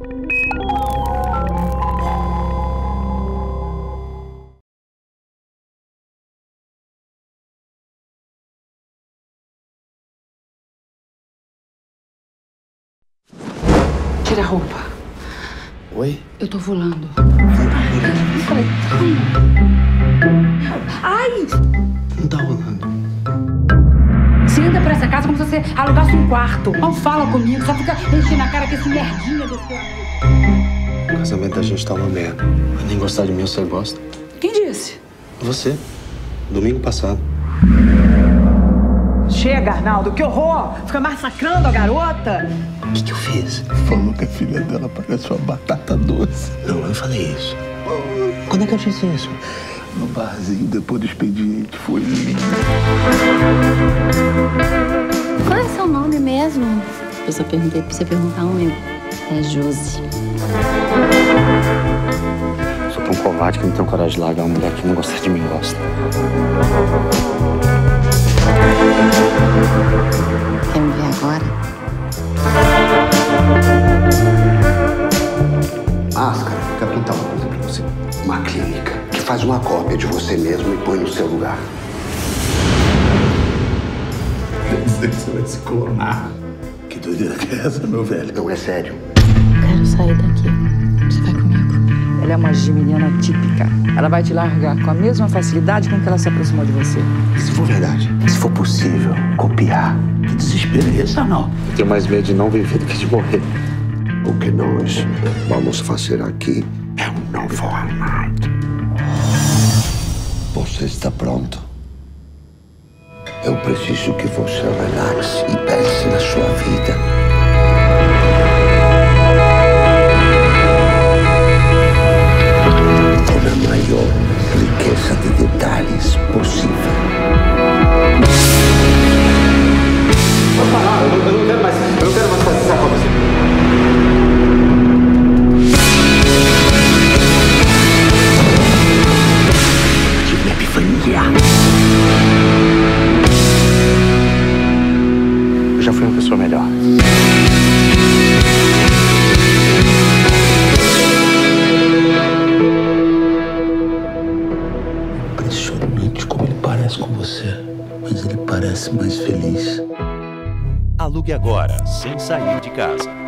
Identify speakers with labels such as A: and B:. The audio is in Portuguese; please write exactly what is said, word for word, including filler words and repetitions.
A: Tira a roupa.
B: Oi?
A: Eu tô volando. Ai!
B: Não tá rolando.
A: Você anda pra essa casa como se você alugasse um quarto. Não fala comigo, só fica enchendo a cara com esse merdinha desse teu amigo.
B: O casamento da gente tá uma merda. Mas nem gostar de mim você gosta.
A: Quem disse?
B: Você. Domingo passado.
C: Chega, Arnaldo, que horror! Fica massacrando a garota.
B: O que, que eu fiz?
D: Falou que a filha dela parece uma batata doce.
B: Não, eu não falei isso. Quando é que eu disse isso?
D: No barzinho, depois do expediente, foi lindo.
E: Qual é seu nome mesmo? Eu só perguntei pra você perguntar o meu. É Josi.
B: Sou tão covarde que não tenho coragem de largar uma mulher que não gosta de mim gosta.
E: Quer me ver agora?
F: Máscara, quero contar uma coisa pra você. Uma clínica que faz uma cópia de você mesmo e põe no seu lugar.
D: Quer dizer que você vai se clonar. Que doideira que é essa, meu velho?
F: Não, é sério.
E: Quero sair daqui. Você vai comigo?
C: Ela é uma geminiana típica. Ela vai te largar com a mesma facilidade com que ela se aproximou de você.
F: E se for verdade? Se for possível, copiar.
D: Que desespero é esse, Arnaldo?
B: Eu tenho mais medo de não viver do que de morrer.
F: O que nós vamos fazer aqui é um novo Arnaldo. Você está pronto? Eu preciso que você relaxe e pense na sua vida. Com a maior riqueza de detalhes possível.
B: Pode parar, eu não, eu não quero mais. Eu não quero mais fazer isso com você. Eu já fui uma pessoa melhor.
D: Impressionante como ele parece com você. Mas ele parece mais feliz.
G: Alugue agora, sem sair de casa.